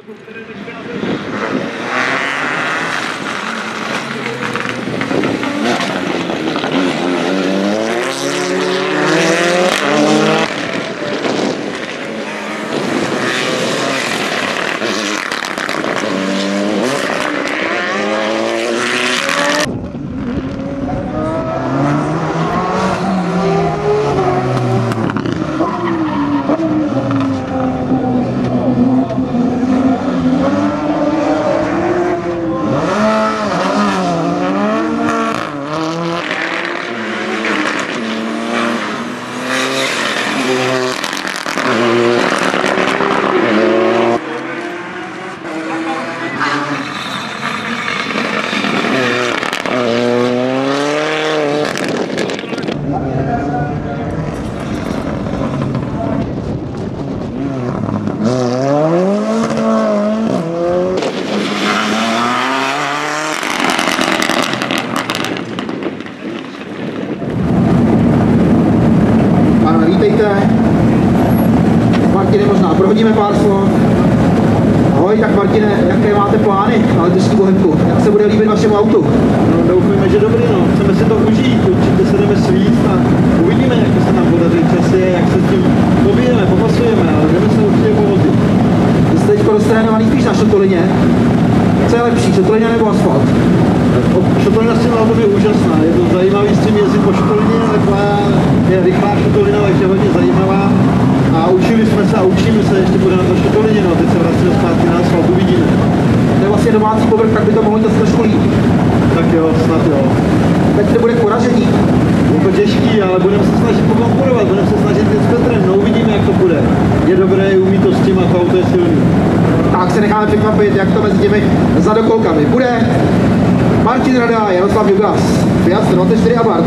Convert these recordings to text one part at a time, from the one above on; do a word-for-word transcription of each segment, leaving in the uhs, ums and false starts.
Martine, možná prohodíme pár slov. Ahoj, tak Martine, jaké máte plány na letošní Bohemku? Jak se bude líbit vašemu autu? No, doufujeme, že dobrý, no. Chceme si to užít, určitě se jdeme svíst a uvidíme, jak se nám podaří časy, jak se s tím pobijeme, popasujeme, ale jdeme se určitě povozit. Vy jste teď roztrénovaný spíš na šotolině. Co je lepší, šotolina nebo asfalt? Šotolina s tím autem je úžasná, je to zajímavý s tím jezdit po šotolině, taková je rychlá šotolina, takže hodně zajímavá. A učili jsme se a učíme se, ještě bude na to šotolině, no, teď se vracíme zpátky na asfalt, uvidíme. To je vlastně domácí povrch, tak by to mohlo jít trošku líp. Tak jo, snad jo. Teď to bude poražení. Je to těžký, ale budeme se snažit pokonkurovat, budeme se snažit jít s Petrem, no uvidíme, jak to bude. Je dobré, umí to s tím a to auto je silný. Tak se necháme překvapit, jak to mezi těmi zadokolkami bude. Martin Rada, Jaroslav Jugas, Fiat dvacet čtyři Abarth.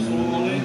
absolvovali.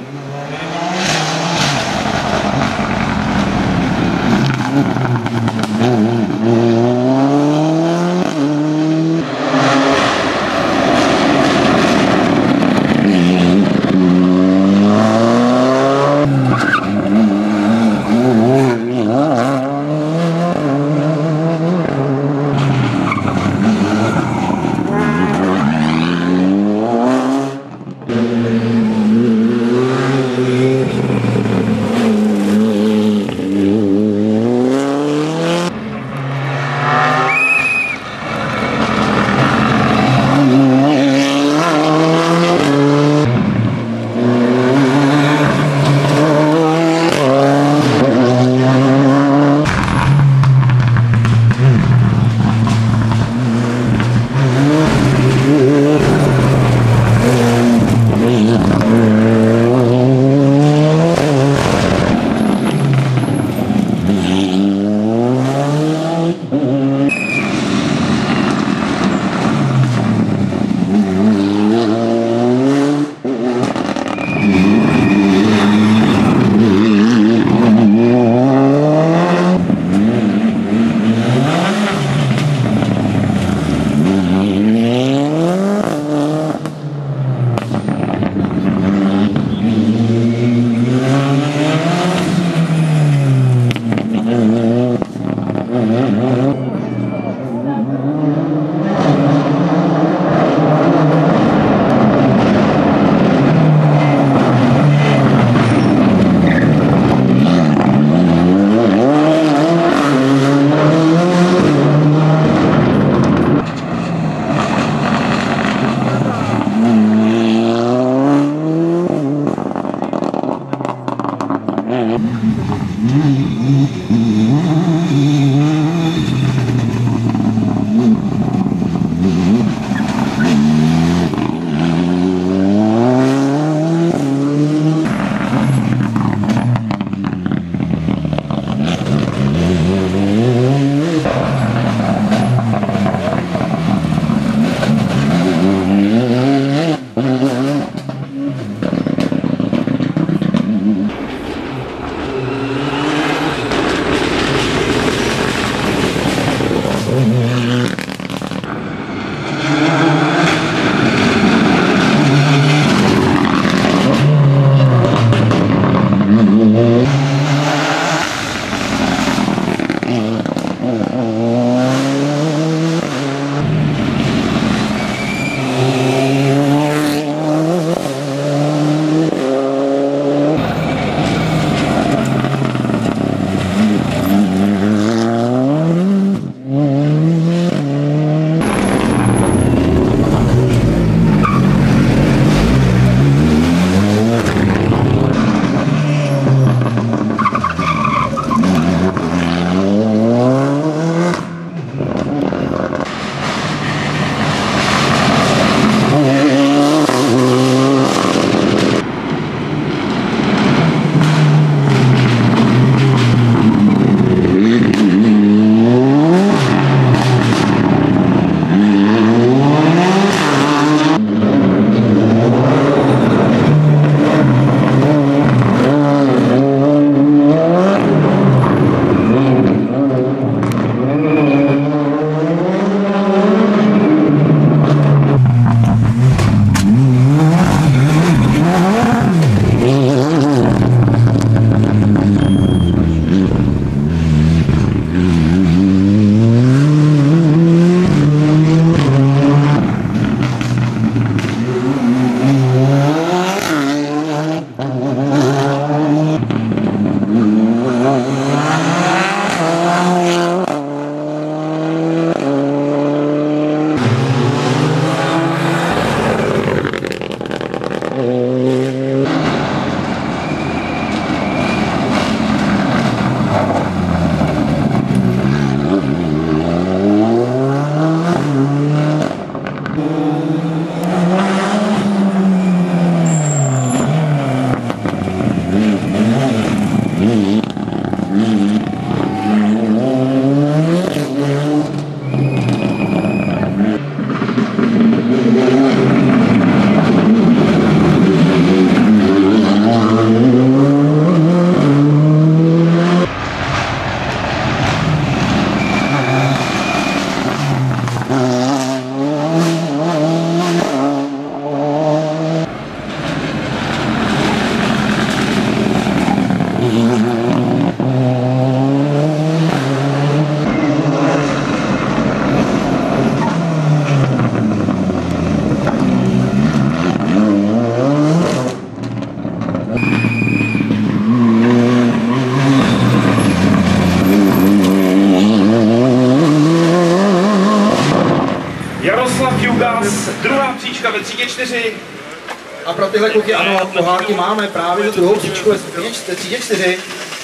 Jaroslav Jugas, druhá příčka ve třídě čtyři. A pro tyhle kluky, ano, pohárky máme právě za druhou příčku ve třídě čtyři.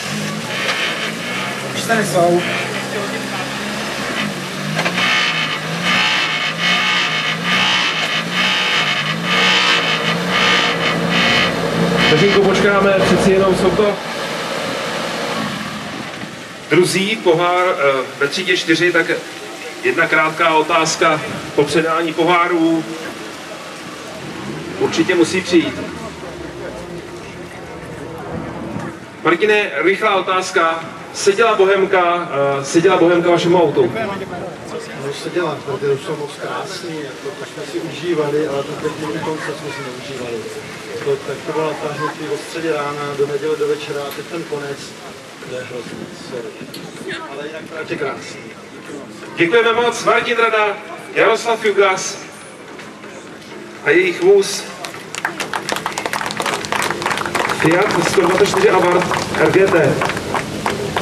Už se nesvou. Vteřinku počkáme, přeci jenom jsou to druzí pohár ve třídě čtyři, tak jedna krátká otázka po předání pohárů určitě musí přijít. Martine, rychlá otázka. Seděla Bohemka, seděla Bohemka vašemu autu? No seděla, protože jsou moc krásný, jako, tak jsme si užívali, ale ten technický koncept jsme si neužívali. To, tak to byla ta hnutí od středě rána do neděle do večera a teď ten konec, to je hrozný, sorry. Ale jinak právě krásný. Děkujeme moc, Martin Rada, Jaroslav Jugas a jejich vůz Fiat sto dvacet čtyři Abarth R G T.